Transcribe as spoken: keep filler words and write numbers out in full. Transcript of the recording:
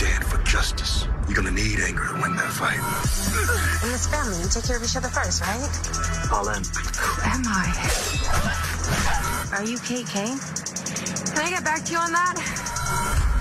stand for justice. You're gonna need anger to win that fight. In this family, we take care of each other first, right? All in. Who am I? Are you Kate Kane? Can I get back to you on that?